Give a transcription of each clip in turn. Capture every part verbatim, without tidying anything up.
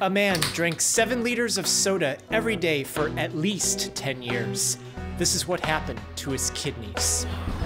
A man drank seven liters of soda every day for at least ten years. This is what happened to his kidneys.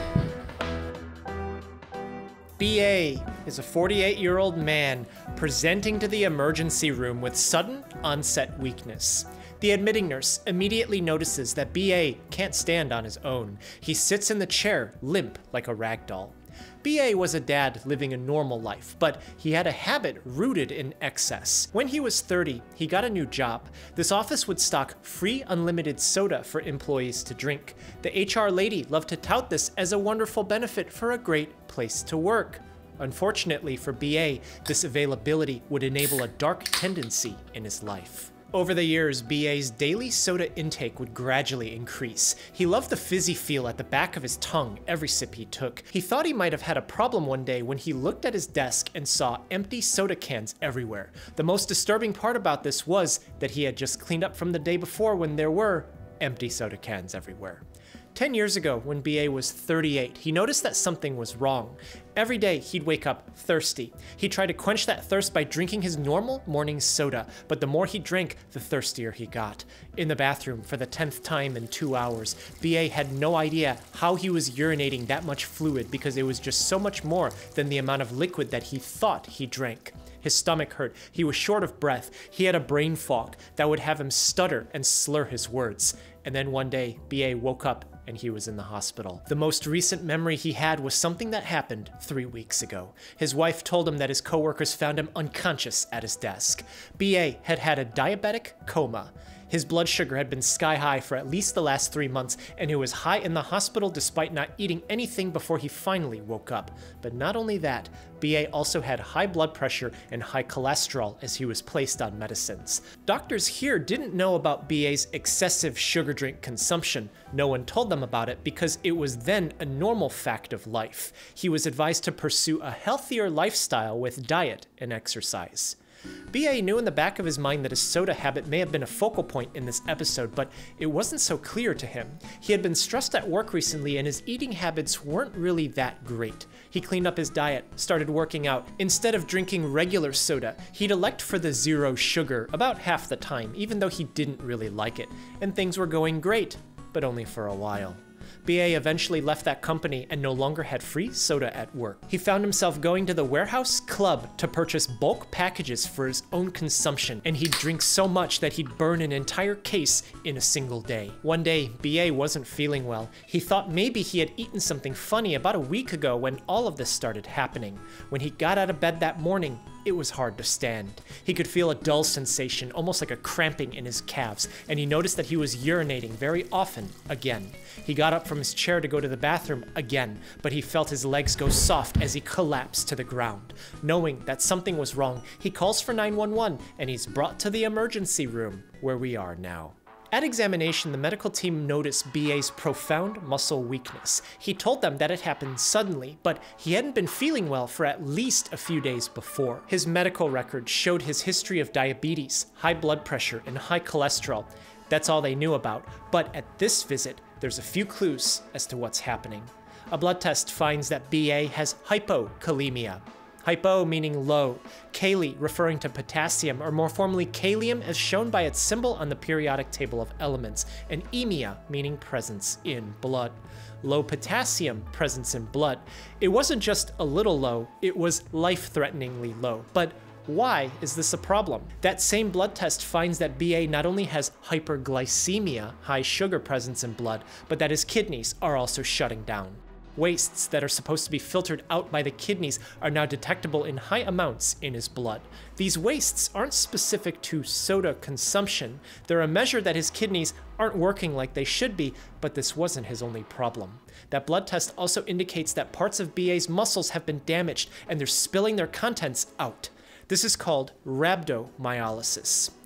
B A is a forty-eight-year-old man presenting to the emergency room with sudden onset weakness. The admitting nurse immediately notices that B A can't stand on his own. He sits in the chair, limp like a rag doll. B A was a dad living a normal life, but he had a habit rooted in excess. When he was thirty, he got a new job. This office would stock free unlimited soda for employees to drink. The H R lady loved to tout this as a wonderful benefit for a great place to work. Unfortunately for B A, this availability would enable a dark tendency in his life. Over the years, B A's daily soda intake would gradually increase. He loved the fizzy feel at the back of his tongue every sip he took. He thought he might have had a problem one day when he looked at his desk and saw empty soda cans everywhere. The most disturbing part about this was that he had just cleaned up from the day before when there were empty soda cans everywhere. Ten years ago, when B A was thirty-eight, he noticed that something was wrong. Every day, he'd wake up thirsty. He tried to quench that thirst by drinking his normal morning soda, but the more he drank, the thirstier he got. In the bathroom, for the tenth time in two hours, B A had no idea how he was urinating that much fluid because it was just so much more than the amount of liquid that he thought he drank. His stomach hurt, he was short of breath, he had a brain fog that would have him stutter and slur his words. And then one day, B A woke up and he was in the hospital. The most recent memory he had was something that happened three weeks ago. His wife told him that his coworkers found him unconscious at his desk. B A had had a diabetic coma. His blood sugar had been sky high for at least the last three months, and he was high in the hospital despite not eating anything before he finally woke up. But not only that, B A also had high blood pressure and high cholesterol as he was placed on medicines. Doctors here didn't know about B A's excessive sugar drink consumption. No one told them about it because it was then a normal fact of life. He was advised to pursue a healthier lifestyle with diet and exercise. B A knew in the back of his mind that his soda habit may have been a focal point in this episode, but it wasn't so clear to him. He had been stressed at work recently and his eating habits weren't really that great. He cleaned up his diet, started working out. Instead of drinking regular soda, he'd elect for the zero sugar about half the time, even though he didn't really like it. And things were going great, but only for a while. B A eventually left that company and no longer had free soda at work. He found himself going to the warehouse club to purchase bulk packages for his own consumption, and he'd drink so much that he'd burn an entire case in a single day. One day, B A wasn't feeling well. He thought maybe he had eaten something funny about a week ago when all of this started happening. When he got out of bed that morning, it was hard to stand. He could feel a dull sensation, almost like a cramping in his calves, and he noticed that he was urinating very often again. He got up from his chair to go to the bathroom again, but he felt his legs go soft as he collapsed to the ground. Knowing that something was wrong, he calls for nine one one and he's brought to the emergency room where we are now. At examination, the medical team noticed B A's profound muscle weakness. He told them that it happened suddenly, but he hadn't been feeling well for at least a few days before. His medical records showed his history of diabetes, high blood pressure, and high cholesterol. That's all they knew about, but at this visit, there's a few clues as to what's happening. A blood test finds that B A has hypokalemia. Hypo meaning low, kali referring to potassium, or more formally kalium as shown by its symbol on the periodic table of elements, and emia meaning presence in blood. Low potassium presence in blood. It wasn't just a little low, it was life-threateningly low. But why is this a problem? That same blood test finds that B A not only has hyperglycemia, high sugar presence in blood, but that his kidneys are also shutting down. Wastes that are supposed to be filtered out by the kidneys are now detectable in high amounts in his blood. These wastes aren't specific to soda consumption. They're a measure that his kidneys aren't working like they should be, but this wasn't his only problem. That blood test also indicates that parts of B A's muscles have been damaged and they're spilling their contents out. This is called rhabdomyolysis.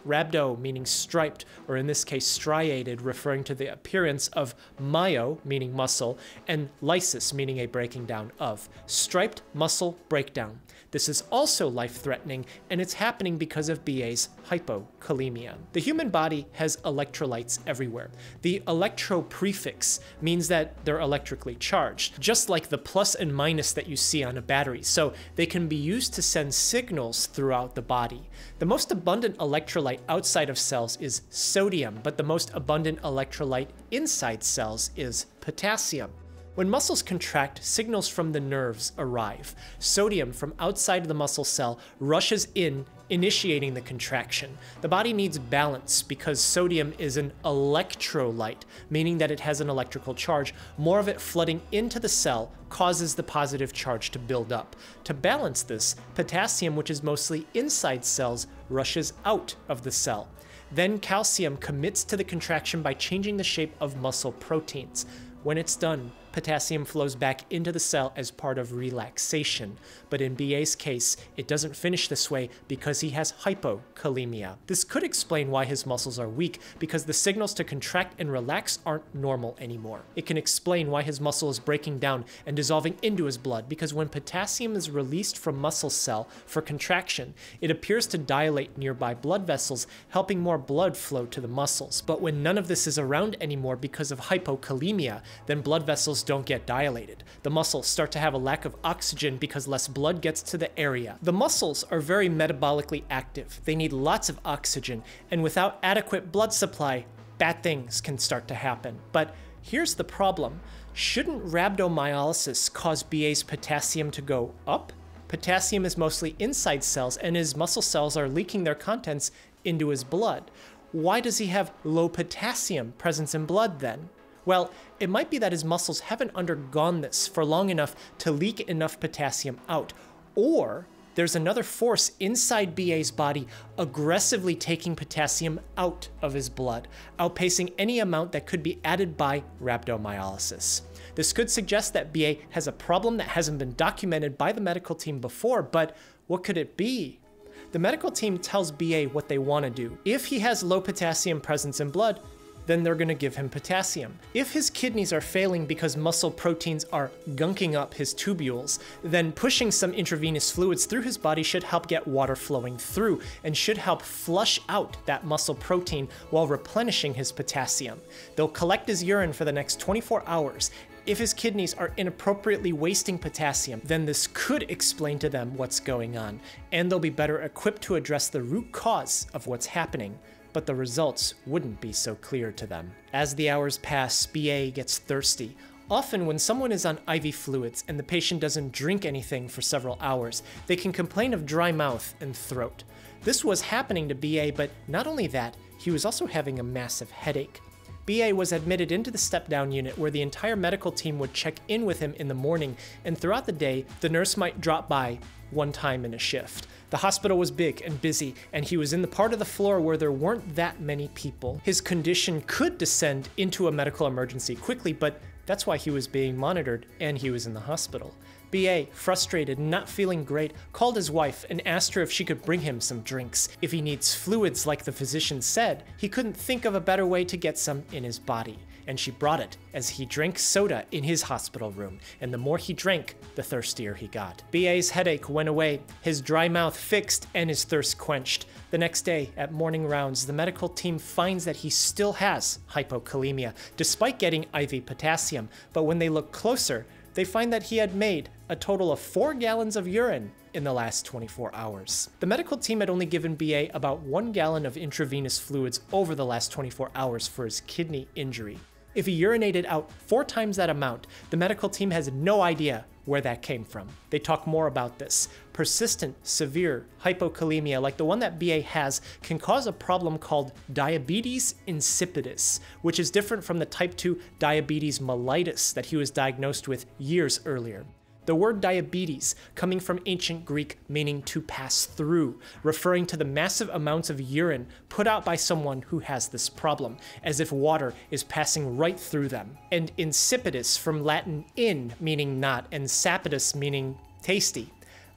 rhabdo meaning striped, or in this case striated, referring to the appearance of myo meaning muscle, and lysis meaning a breaking down of. Striped muscle breakdown. This is also life-threatening, and it's happening because of B A's hypokalemia. The human body has electrolytes everywhere. The electro prefix means that they're electrically charged, just like the plus and minus that you see on a battery, so they can be used to send signals throughout the body. The most abundant electrolyte outside of cells is sodium, but the most abundant electrolyte inside cells is potassium. When muscles contract, signals from the nerves arrive. Sodium from outside the muscle cell rushes in, initiating the contraction. The body needs balance because sodium is an electrolyte, meaning that it has an electrical charge. More of it flooding into the cell causes the positive charge to build up. To balance this, potassium, which is mostly inside cells, rushes out of the cell. Then calcium commits to the contraction by changing the shape of muscle proteins. When it's done, potassium flows back into the cell as part of relaxation. But in B A's case, it doesn't finish this way because he has hypokalemia. This could explain why his muscles are weak, because the signals to contract and relax aren't normal anymore. It can explain why his muscle is breaking down and dissolving into his blood, because when potassium is released from muscle cell for contraction, it appears to dilate nearby blood vessels, helping more blood flow to the muscles. But when none of this is around anymore because of hypokalemia, then blood vessels don't get dilated. The muscles start to have a lack of oxygen because less blood gets to the area. The muscles are very metabolically active. They need lots of oxygen, and without adequate blood supply, bad things can start to happen. But here's the problem. Shouldn't rhabdomyolysis cause B A's potassium to go up? Potassium is mostly inside cells, and his muscle cells are leaking their contents into his blood. Why does he have low potassium presence in blood then? Well, it might be that his muscles haven't undergone this for long enough to leak enough potassium out, or there's another force inside B A's body aggressively taking potassium out of his blood, outpacing any amount that could be added by rhabdomyolysis. This could suggest that B A has a problem that hasn't been documented by the medical team before, but what could it be? The medical team tells B A what they want to do. If he has low potassium presence in blood, then they're going to give him potassium. If his kidneys are failing because muscle proteins are gunking up his tubules, then pushing some intravenous fluids through his body should help get water flowing through and should help flush out that muscle protein while replenishing his potassium. They'll collect his urine for the next twenty-four hours. If his kidneys are inappropriately wasting potassium, then this could explain to them what's going on, and they'll be better equipped to address the root cause of what's happening. But the results wouldn't be so clear to them. As the hours pass, B A gets thirsty. Often when someone is on I V fluids and the patient doesn't drink anything for several hours, they can complain of dry mouth and throat. This was happening to B A, but not only that, he was also having a massive headache. B A was admitted into the step-down unit where the entire medical team would check in with him in the morning, and throughout the day, the nurse might drop by one time in a shift. The hospital was big and busy, and he was in the part of the floor where there weren't that many people. His condition could descend into a medical emergency quickly, but that's why he was being monitored, and he was in the hospital. B A, frustrated and not feeling great, called his wife and asked her if she could bring him some drinks. If he needs fluids like the physician said, he couldn't think of a better way to get some in his body. And she brought it, as he drank soda in his hospital room, and the more he drank, the thirstier he got. B A's headache went away, his dry mouth fixed, and his thirst quenched. The next day, at morning rounds, the medical team finds that he still has hypokalemia, despite getting I V potassium, but when they look closer, they find that he had made a total of four gallons of urine in the last twenty-four hours. The medical team had only given B A about one gallon of intravenous fluids over the last twenty-four hours for his kidney injury. If he urinated out four times that amount, the medical team has no idea where that came from. They talk more about this. Persistent, severe hypokalemia, like the one that B A has, can cause a problem called diabetes insipidus, which is different from the type two diabetes mellitus that he was diagnosed with years earlier. The word diabetes, coming from ancient Greek meaning to pass through, referring to the massive amounts of urine put out by someone who has this problem, as if water is passing right through them. And insipidus, from Latin in meaning not, and sapidus meaning tasty.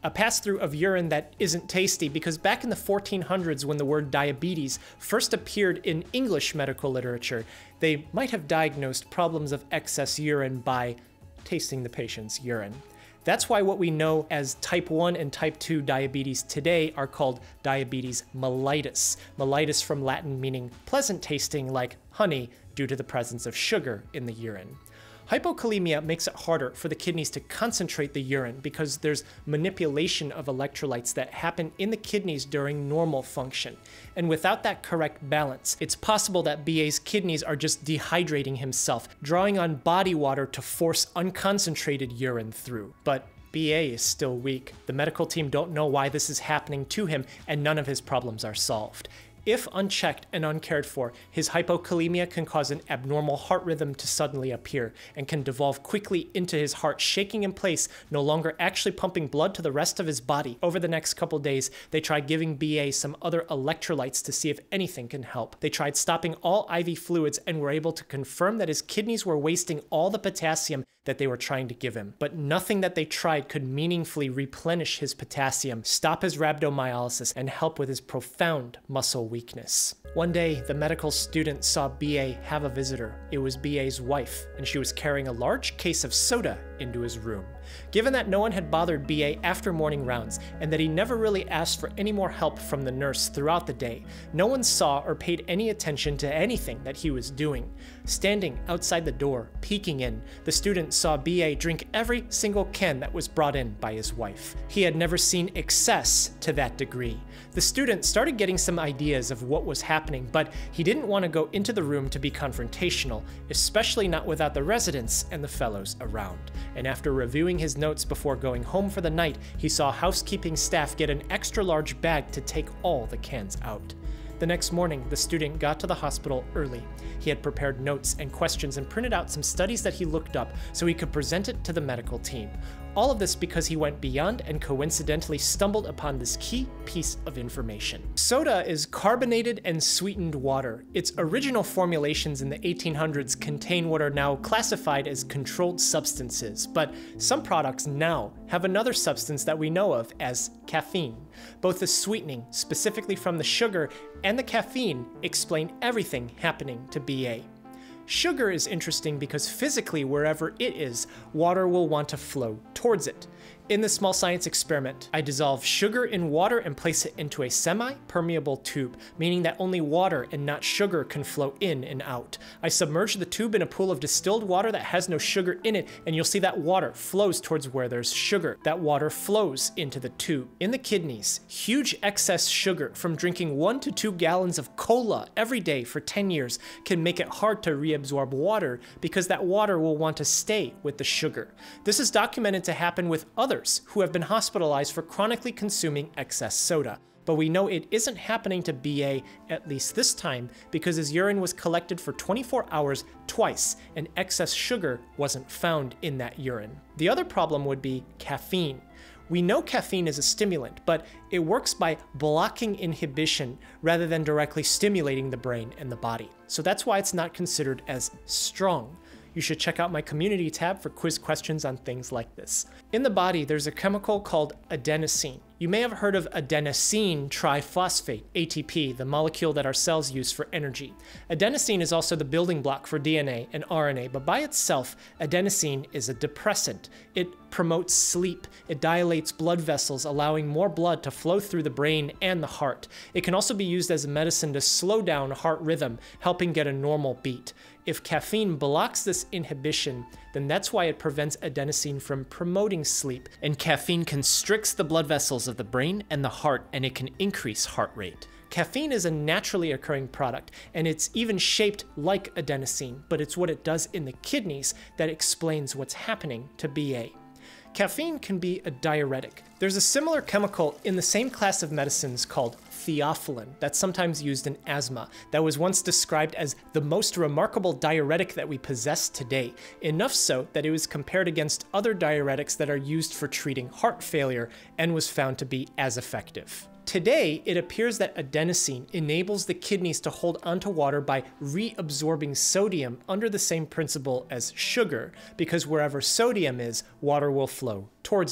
a pass-through of urine that isn't tasty, because back in the fourteen hundreds when the word diabetes first appeared in English medical literature, they might have diagnosed problems of excess urine by tasting the patient's urine. That's why what we know as type one and type two diabetes today are called diabetes mellitus. Mellitus from Latin meaning pleasant tasting like honey due to the presence of sugar in the urine. Hypokalemia makes it harder for the kidneys to concentrate the urine because there's manipulation of electrolytes that happen in the kidneys during normal function. And without that correct balance, it's possible that B A's kidneys are just dehydrating himself, drawing on body water to force unconcentrated urine through. But B A is still weak. The medical team don't know why this is happening to him, and none of his problems are solved. If unchecked and uncared for, his hypokalemia can cause an abnormal heart rhythm to suddenly appear and can devolve quickly into his heart shaking in place, no longer actually pumping blood to the rest of his body. Over the next couple days, they tried giving B A some other electrolytes to see if anything can help. They tried stopping all I V fluids and were able to confirm that his kidneys were wasting all the potassium that they were trying to give him. But nothing that they tried could meaningfully replenish his potassium, stop his rhabdomyolysis, and help with his profound muscle weakness. One day, the medical student saw B A have a visitor. It was B A's wife, and she was carrying a large case of soda into his room. Given that no one had bothered B A after morning rounds, and that he never really asked for any more help from the nurse throughout the day, no one saw or paid any attention to anything that he was doing. Standing outside the door, peeking in, the student saw B A drink every single can that was brought in by his wife. He had never seen excess to that degree. The student started getting some ideas of what was happening, but he didn't want to go into the room to be confrontational, especially not without the residents and the fellows around. And after reviewing his notes before going home for the night, he saw housekeeping staff get an extra large bag to take all the cans out. The next morning, the student got to the hospital early. He had prepared notes and questions and printed out some studies that he looked up so he could present it to the medical team. All of this because he went beyond and coincidentally stumbled upon this key piece of information. Soda is carbonated and sweetened water. Its original formulations in the eighteen hundreds contain what are now classified as controlled substances, but some products now have another substance that we know of as caffeine. Both the sweetening, specifically from the sugar, and the caffeine explain everything happening to B A. Sugar is interesting because physically, wherever it is, water will want to flow towards it. In the small science experiment, I dissolve sugar in water and place it into a semi-permeable tube, meaning that only water and not sugar can flow in and out. I submerge the tube in a pool of distilled water that has no sugar in it, and you'll see that water flows towards where there's sugar. That water flows into the tube. In the kidneys, huge excess sugar from drinking one to two gallons of cola every day for ten years can make it hard to reabsorb water because that water will want to stay with the sugar. This is documented to happen with other who have been hospitalized for chronically consuming excess soda. But we know it isn't happening to B A, at least this time, because his urine was collected for twenty-four hours twice, and excess sugar wasn't found in that urine. The other problem would be caffeine. We know caffeine is a stimulant, but it works by blocking inhibition rather than directly stimulating the brain and the body. So that's why it's not considered as strong. You should check out my community tab for quiz questions on things like this. In the body, there's a chemical called adenosine. You may have heard of adenosine triphosphate, A T P, the molecule that our cells use for energy. Adenosine is also the building block for D N A and R N A, but by itself, adenosine is a depressant. It promotes sleep. It dilates blood vessels, allowing more blood to flow through the brain and the heart. It can also be used as a medicine to slow down heart rhythm, helping get a normal beat. If caffeine blocks this inhibition, then that's why it prevents adenosine from promoting sleep, and caffeine constricts the blood vessels of the brain and the heart, and it can increase heart rate. Caffeine is a naturally occurring product, and it's even shaped like adenosine, but it's what it does in the kidneys that explains what's happening to B A. Caffeine can be a diuretic. There's a similar chemical in the same class of medicines called theophylline that's sometimes used in asthma that was once described as the most remarkable diuretic that we possess today, enough so that it was compared against other diuretics that are used for treating heart failure and was found to be as effective. Today, it appears that adenosine enables the kidneys to hold onto water by reabsorbing sodium under the same principle as sugar, because wherever sodium is, water will flow towards it.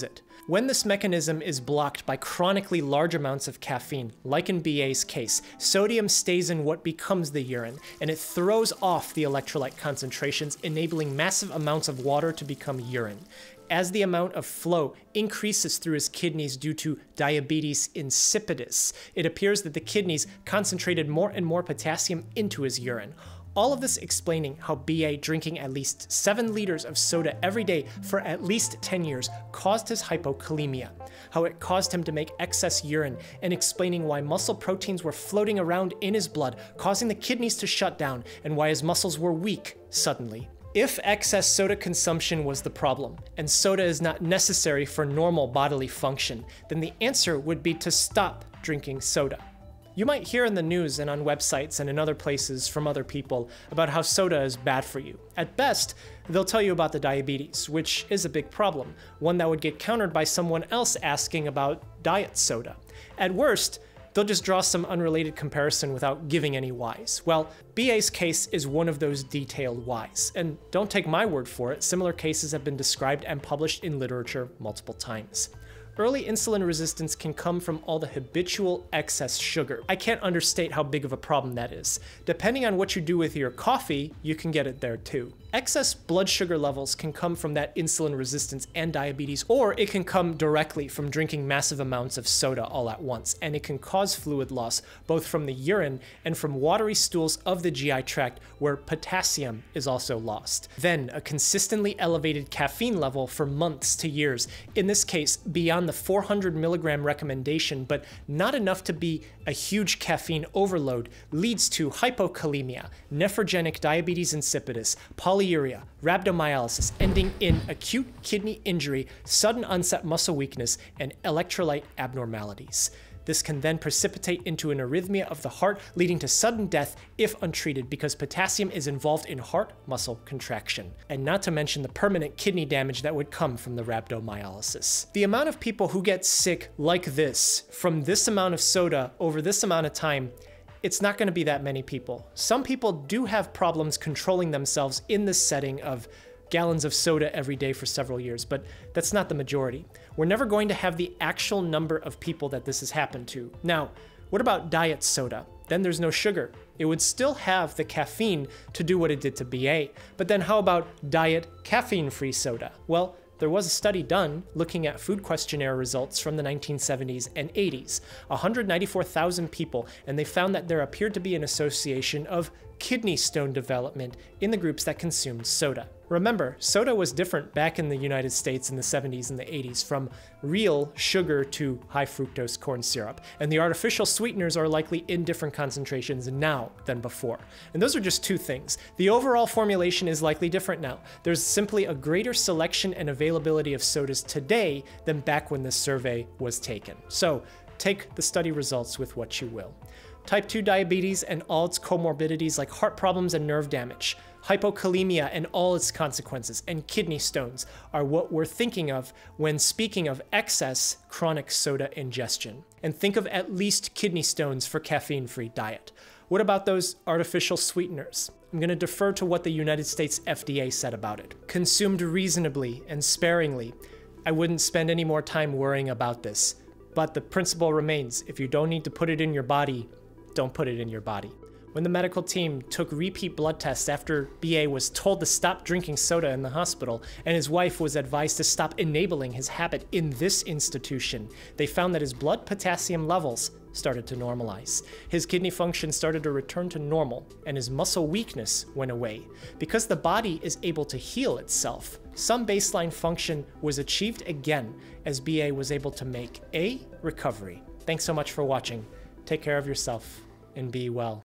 When this mechanism is blocked by chronically large amounts of caffeine, like in B A's case, sodium stays in what becomes the urine, and it throws off the electrolyte concentrations, enabling massive amounts of water to become urine. As the amount of flow increases through his kidneys due to diabetes insipidus, it appears that the kidneys concentrated more and more potassium into his urine. All of this explaining how B A drinking at least seven liters of soda every day for at least ten years caused his hypokalemia, how it caused him to make excess urine, and explaining why muscle proteins were floating around in his blood, causing the kidneys to shut down, and why his muscles were weak suddenly. If excess soda consumption was the problem, and soda is not necessary for normal bodily function, then the answer would be to stop drinking soda. You might hear in the news and on websites and in other places from other people about how soda is bad for you. At best, they'll tell you about the diabetes, which is a big problem, one that would get countered by someone else asking about diet soda. At worst, they'll just draw some unrelated comparison without giving any whys. Well, B A's case is one of those detailed whys, and don't take my word for it, similar cases have been described and published in literature multiple times. Early insulin resistance can come from all the habitual excess sugar. I can't understate how big of a problem that is. Depending on what you do with your coffee, you can get it there too. Excess blood sugar levels can come from that insulin resistance and diabetes, or it can come directly from drinking massive amounts of soda all at once, and it can cause fluid loss, both from the urine and from watery stools of the G I tract, where potassium is also lost. Then, a consistently elevated caffeine level for months to years, in this case beyond the four hundred milligram recommendation, but not enough to be a huge caffeine overload, leads to hypokalemia, nephrogenic diabetes insipidus, polyuria, rhabdomyolysis, ending in acute kidney injury, sudden onset muscle weakness, and electrolyte abnormalities. This can then precipitate into an arrhythmia of the heart, leading to sudden death if untreated, because potassium is involved in heart muscle contraction, and not to mention the permanent kidney damage that would come from the rhabdomyolysis. The amount of people who get sick like this from this amount of soda over this amount of time, it's not going to be that many people. Some people do have problems controlling themselves in this setting of gallons of soda every day for several years, but that's not the majority. We're never going to have the actual number of people that this has happened to. Now, what about diet soda? Then there's no sugar. It would still have the caffeine to do what it did to B A, but then how about diet caffeine-free soda? Well, there was a study done looking at food questionnaire results from the nineteen seventies and eighties, one hundred ninety-four thousand people, and they found that there appeared to be an association of kidney stone development in the groups that consumed soda. Remember, soda was different back in the United States in the seventies and the eighties, from real sugar to high fructose corn syrup, and the artificial sweeteners are likely in different concentrations now than before. And those are just two things. The overall formulation is likely different now. There's simply a greater selection and availability of sodas today than back when this survey was taken. So take the study results with what you will. Type two diabetes and all its comorbidities like heart problems and nerve damage, hypokalemia and all its consequences, and kidney stones are what we're thinking of when speaking of excess chronic soda ingestion. And think of at least kidney stones for caffeine-free diet. What about those artificial sweeteners? I'm going to defer to what the United States F D A said about it. Consumed reasonably and sparingly, I wouldn't spend any more time worrying about this. But the principle remains, if you don't need to put it in your body, don't put it in your body. When the medical team took repeat blood tests after B A was told to stop drinking soda in the hospital, and his wife was advised to stop enabling his habit in this institution, they found that his blood potassium levels started to normalize. His kidney function started to return to normal, and his muscle weakness went away. Because the body is able to heal itself, some baseline function was achieved again as B A was able to make a recovery. Thanks so much for watching. Take care of yourself and be well.